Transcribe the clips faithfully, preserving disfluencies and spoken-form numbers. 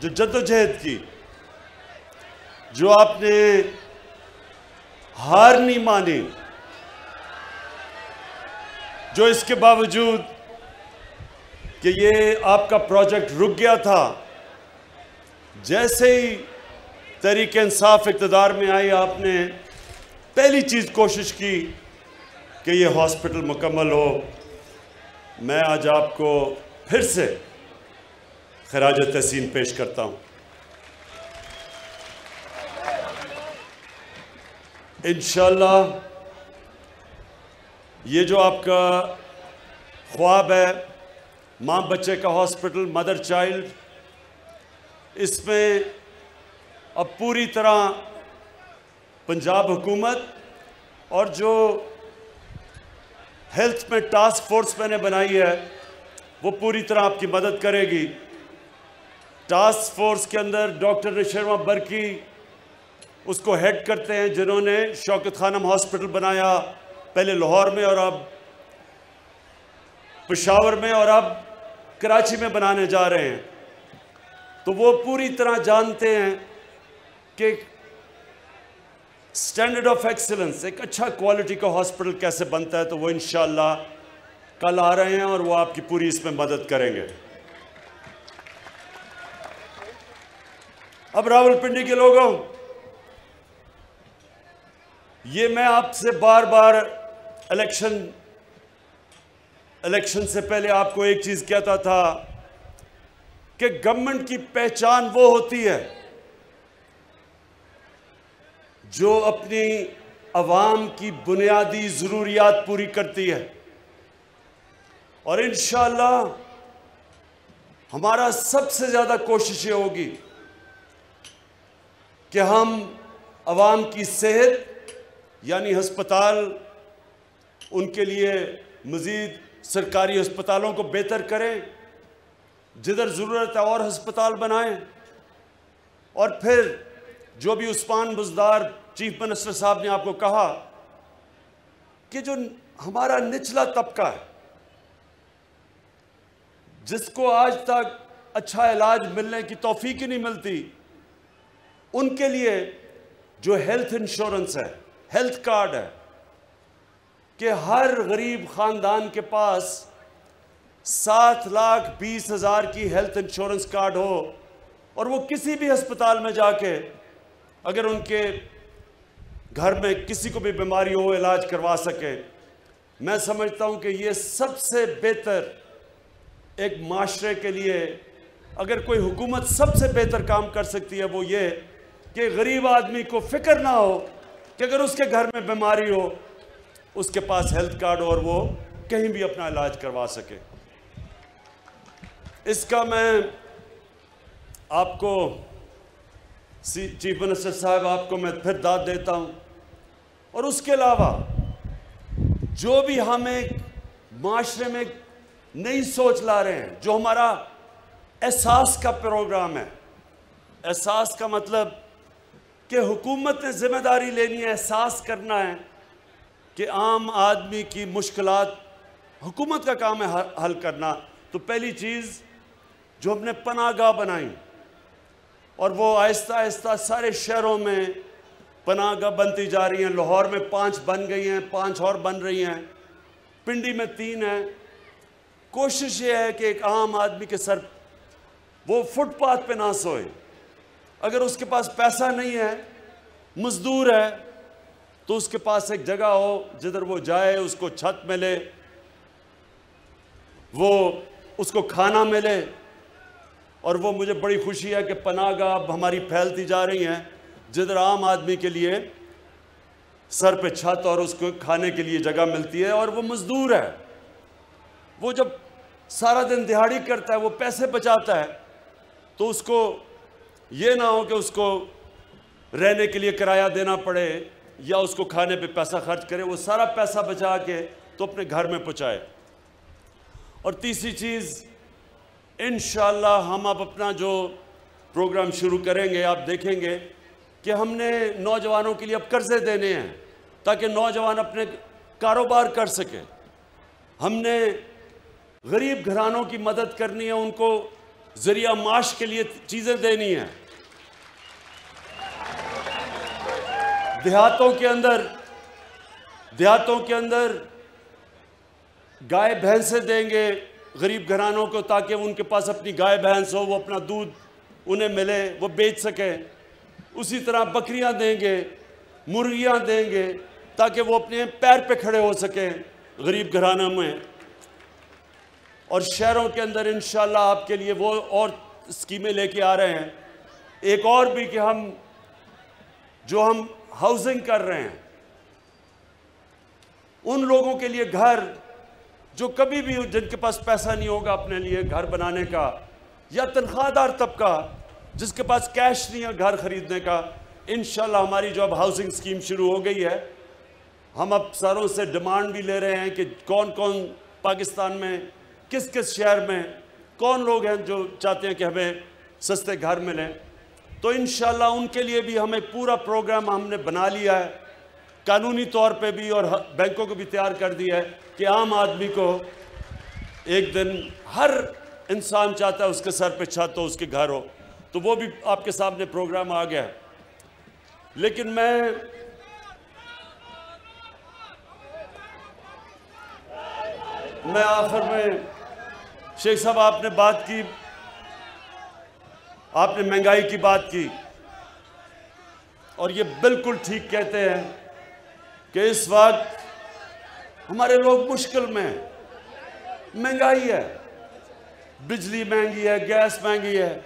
جو جدوجہد کی، جو آپ نے ہار نہیں مانی، جو اس کے باوجود کہ یہ آپ کا پروجیکٹ رک گیا تھا، جیسے ہی تحریک انصاف اقتدار میں آئی، آپ نے پہلی چیز کوشش کی کہ یہ ہاسپٹل مکمل ہو۔ میں آج آپ کو پھر سے خراج تحسین پیش کرتا ہوں۔ انشاءاللہ یہ جو آپ کا خواب ہے، ماں بچے کا ہاسپٹل، مدر چائلڈ، اس میں اب پوری طرح پنجاب حکومت اور جو ہیلتھ میں ٹاسک فورس میں نے بنائی ہے وہ پوری طرح آپ کی مدد کرے گی۔ ٹاسک فورس کے اندر ڈاکٹر نشیروان برکی اس کو ہیڈ کرتے ہیں، جنہوں نے شوکت خانم ہاسپٹل بنایا، پہلے لاہور میں اور اب پشاور میں اور اب کراچی میں بنانے جا رہے ہیں۔ تو وہ پوری طرح جانتے ہیں کہ سٹینڈرڈ آف ایکسلنس، ایک اچھا کوالٹی کا ہاسپٹل کیسے بنتا ہے۔ تو وہ انشاءاللہ کل آ رہے ہیں اور وہ آپ کی پوری اس میں مدد کریں گے۔ اب راولپنڈی کے لوگوں، یہ میں آپ سے بار بار الیکشن الیکشن سے پہلے آپ کو ایک چیز کہتا تھا کہ گورنمنٹ کی پہچان وہ ہوتی ہے جو اپنی عوام کی بنیادی ضروریات پوری کرتی ہے، اور انشاءاللہ ہمارا سب سے زیادہ کوشش یہ ہوگی کہ ہم عوام کی صحت یعنی ہسپتال، ان کے لیے مزید سرکاری ہسپتالوں کو بہتر کریں، جدھر ضرورت ہے اور ہسپتال بنائیں، اور پھر جو بھی عثمان بزدار چیف منسٹر صاحب نے آپ کو کہا کہ جو ہمارا نچلا طبقہ ہے جس کو آج تک اچھا علاج ملنے کی توفیق ہی نہیں ملتی، ان کے لیے جو ہیلتھ انشورنس ہے، ہیلتھ کارڈ ہے، کہ ہر غریب خاندان کے پاس سات لاکھ بیس ہزار کی ہیلتھ انشورنس کارڈ ہو، اور وہ کسی بھی ہسپتال میں جا کے اگر ان کے گھر میں کسی کو بھی بیماری ہو علاج کروا سکے۔ میں سمجھتا ہوں کہ یہ سب سے بہتر ایک معاشرے کے لیے، اگر کوئی حکومت سب سے بہتر کام کر سکتی ہے وہ یہ کہ غریب آدمی کو فکر نہ ہو کہ اگر اس کے گھر میں بیماری ہو اس کے پاس ہیلتھ کارڈ ہو اور وہ کہیں بھی اپنا علاج کروا سکے۔ اس کا میں آپ کو چیف منسٹر صاحب آپ کو میں پھر داد دیتا ہوں، اور اس کے علاوہ جو بھی ہم ایک معاشرے میں نئی سوچ لا رہے ہیں، جو ہمارا احساس کا پروگرام ہے، احساس کا مطلب کہ حکومت نے ذمہ داری لینی ہے، احساس کرنا ہے کہ عام آدمی کی مشکلات حکومت کا کام ہے حل کرنا۔ تو پہلی چیز جو ہم نے پناہ گاہ بنائی، اور وہ آہستہ آہستہ سارے شہروں میں پناہ گاہ بنتی جا رہی ہیں، لاہور میں پانچ بن گئی ہیں، پانچ اور بن رہی ہیں، پنڈی میں تین ہیں۔ کوشش یہ ہے کہ ایک عام آدمی کے سر وہ فٹ پاتھ پہ نہ سوئے، اگر اس کے پاس پیسہ نہیں ہے، مزدور ہے، تو اس کے پاس ایک جگہ ہو جدھر وہ جائے، اس کو چھت ملے، وہ اس کو کھانا ملے۔ اور وہ مجھے بڑی خوشی ہے کہ پناہ گاہ اب ہماری پھیلتی جا رہی ہیں جدھر عام آدمی کے لیے سر پہ چھت اور اس کو کھانے کے لیے جگہ ملتی ہے۔ اور وہ مزدور ہے، وہ جب سارا دن دہاڑی کرتا ہے، وہ پیسے بچاتا ہے، تو اس کو یہ نہ ہو کہ اس کو رہنے کے لیے کرایہ دینا پڑے یا اس کو کھانے پہ پیسہ خرچ کرے، وہ سارا پیسہ بچا کے تو اپنے گھر میں پہنچائے۔ اور تیسری چیز، انشاءاللہ ہم اب اپنا جو پروگرام شروع کریں گے، آپ دیکھیں گے کہ ہم نے نوجوانوں کے لیے اب قرضے دینے ہیں تاکہ نوجوان اپنے کاروبار کر سکے۔ ہم نے غریب گھرانوں کی مدد کرنی ہے، ان کو ذریعہ معاش کے لیے چیزیں دینی ہیں. دیہاتوں کے اندر دیہاتوں کے اندر گائے بھینسیں دیں گے غریب گھرانوں کو تاکہ ان کے پاس اپنی گائے بھینس ہو, وہ اپنا دودھ انہیں ملے, وہ بیچ سکیں. اسی طرح بکریاں دیں گے, مرغیاں دیں گے تاکہ وہ اپنے پیر پہ کھڑے ہو سکیں غریب گھرانوں میں. اور شہروں کے اندر انشاءاللہ آپ کے لیے وہ اور اسکیمیں لے کے آ رہے ہیں. ایک اور بھی کہ ہم جو ہم ہاؤسنگ کر رہے ہیں ان لوگوں کے لیے گھر جو کبھی بھی جن کے پاس پیسہ نہیں ہوگا اپنے لیے گھر بنانے کا, یا تنخواہ دار طبقہ جس کے پاس کیش نہیں ہے گھر خریدنے کا, انشاءاللہ ہماری جو اب ہاؤسنگ اسکیم شروع ہو گئی ہے. ہم اب ساروں سے ڈیمانڈ بھی لے رہے ہیں کہ کون کون پاکستان میں کس کس شہر میں کون لوگ ہیں جو چاہتے ہیں کہ ہمیں سستے گھر ملیں. تو انشاءاللہ ان کے لیے بھی ہمیں پورا پروگرام ہم نے بنا لیا ہے, قانونی طور پہ بھی اور بینکوں کو بھی تیار کر دیا ہے کہ عام آدمی کو ایک دن ہر انسان چاہتا ہے اس کے سر پہ چھت ہو, اس کے گھر ہو, تو وہ بھی آپ کے سامنے پروگرام آ گیا ہے. لیکن میں میں آخر میں شیخ صاحب آپ نے بات کی, آپ نے مہنگائی کی بات کی, اور یہ بالکل ٹھیک کہتے ہیں کہ اس وقت ہمارے لوگ مشکل میں ہیں. مہنگائی ہے, بجلی مہنگی ہے, گیس مہنگی ہے.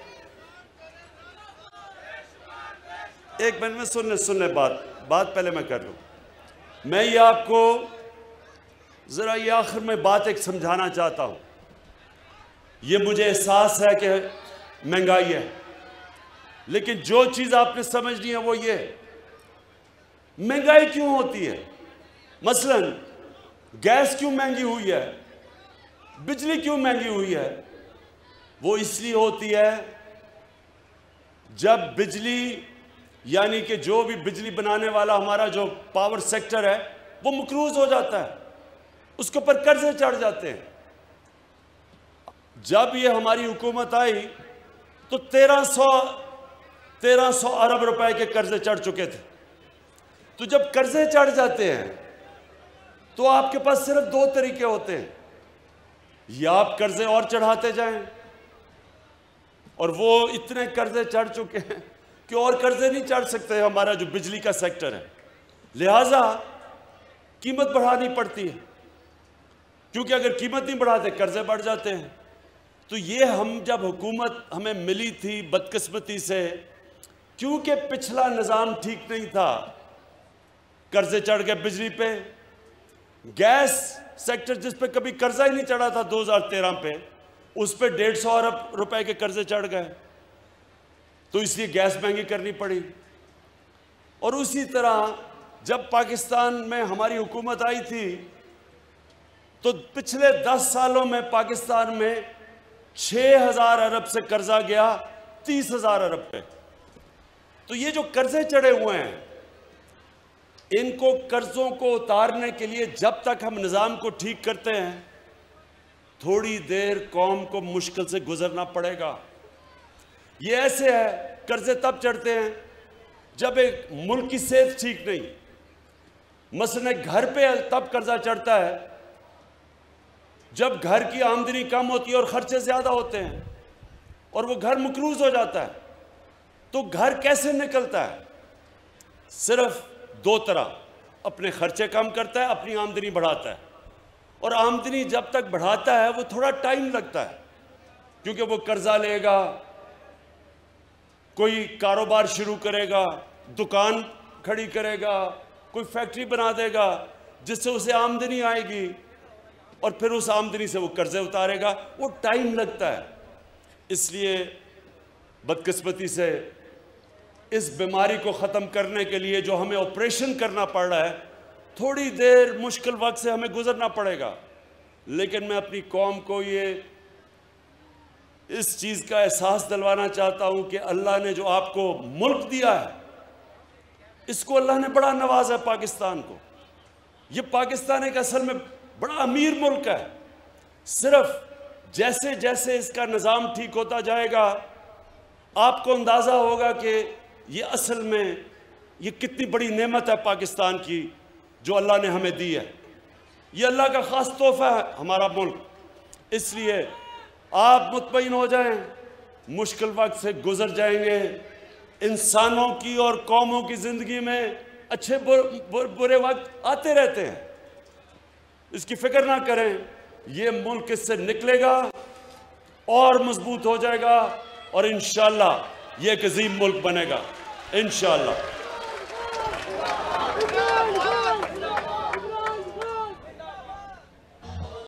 ایک منٹ میں سن لیں سن لیں بات بات پہلے میں کر لوں. میں یہ آپ کو ذرا یہ آخر میں بات ایک سمجھانا چاہتا ہوں. یہ مجھے احساس ہے کہ مہنگائی ہے, لیکن جو چیز آپ نے سمجھنی ہے وہ یہ, مہنگائی کیوں ہوتی ہے. مثلا گیس کیوں مہنگی ہوئی ہے, بجلی کیوں مہنگی ہوئی ہے. وہ اس لیے ہوتی ہے جب بجلی یعنی کہ جو بھی بجلی بنانے والا ہمارا جو پاور سیکٹر ہے وہ مقروض ہو جاتا ہے, اس کے اوپر قرضے چڑھ جاتے ہیں. جب یہ ہماری حکومت آئی تو تیرہ سو تیرہ سو ارب روپے کے قرضے چڑھ چکے تھے. تو جب قرضے چڑھ جاتے ہیں تو آپ کے پاس صرف دو طریقے ہوتے ہیں, یا آپ قرضے اور چڑھاتے جائیں, اور وہ اتنے قرضے چڑھ چکے ہیں کہ اور قرضے نہیں چڑھ سکتے ہمارا جو بجلی کا سیکٹر ہے, لہٰذا قیمت بڑھانی پڑتی ہے, کیونکہ اگر قیمت نہیں بڑھاتے قرضے بڑھ جاتے ہیں. تو یہ ہم جب حکومت ہمیں ملی تھی بدقسمتی سے, کیونکہ پچھلا نظام ٹھیک نہیں تھا, قرضے چڑھ گئے بجلی پہ. گیس سیکٹر جس پہ کبھی قرضہ ہی نہیں چڑھا تھا دو ہزار تیرہ پہ, اس پہ ڈیڑھ سو ارب روپے کے قرضے چڑھ گئے, تو اس لیے گیس مہنگی کرنی پڑی. اور اسی طرح جب پاکستان میں ہماری حکومت آئی تھی تو پچھلے دس سالوں میں پاکستان میں چھ ہزار ارب سے قرضہ گیا تیس ہزار ارب پہ. تو یہ جو قرضے چڑھے ہوئے ہیں ان کو قرضوں کو اتارنے کے لیے جب تک ہم نظام کو ٹھیک کرتے ہیں تھوڑی دیر قوم کو مشکل سے گزرنا پڑے گا. یہ ایسے ہے, قرضے تب چڑھتے ہیں جب ایک ملک کی صحت ٹھیک نہیں. مثلا گھر پہ تب قرضہ چڑھتا ہے جب گھر کی آمدنی کم ہوتی ہے اور خرچے زیادہ ہوتے ہیں اور وہ گھر مقروض ہو جاتا ہے. تو گھر کیسے نکلتا ہے؟ صرف دو طرح, اپنے خرچے کم کرتا ہے, اپنی آمدنی بڑھاتا ہے. اور آمدنی جب تک بڑھاتا ہے وہ تھوڑا ٹائم لگتا ہے, کیونکہ وہ قرضہ لے گا, کوئی کاروبار شروع کرے گا, دکان کھڑی کرے گا, کوئی فیکٹری بنا دے گا جس سے اسے آمدنی آئے گی, اور پھر اس آمدنی سے وہ قرضے اتارے گا. وہ ٹائم لگتا ہے. اس لیے بدقسمتی سے اس بیماری کو ختم کرنے کے لیے جو ہمیں آپریشن کرنا پڑ رہا ہے, تھوڑی دیر مشکل وقت سے ہمیں گزرنا پڑے گا. لیکن میں اپنی قوم کو یہ اس چیز کا احساس دلوانا چاہتا ہوں کہ اللہ نے جو آپ کو ملک دیا ہے اس کو اللہ نے بڑا نوازا ہے پاکستان کو. یہ پاکستان ایک اصل میں بڑا امیر ملک ہے. صرف جیسے جیسے اس کا نظام ٹھیک ہوتا جائے گا آپ کو اندازہ ہوگا کہ یہ اصل میں یہ کتنی بڑی نعمت ہے پاکستان کی جو اللہ نے ہمیں دی ہے. یہ اللہ کا خاص تحفہ ہے ہمارا ملک. اس لیے آپ مطمئن ہو جائیں, مشکل وقت سے گزر جائیں گے. انسانوں کی اور قوموں کی زندگی میں اچھے برے وقت آتے رہتے ہیں, اس کی فکر نہ کریں. یہ ملک اس سے نکلے گا اور مضبوط ہو جائے گا اور انشاءاللہ یہ ایک عظیم ملک بنے گا انشاءاللہ.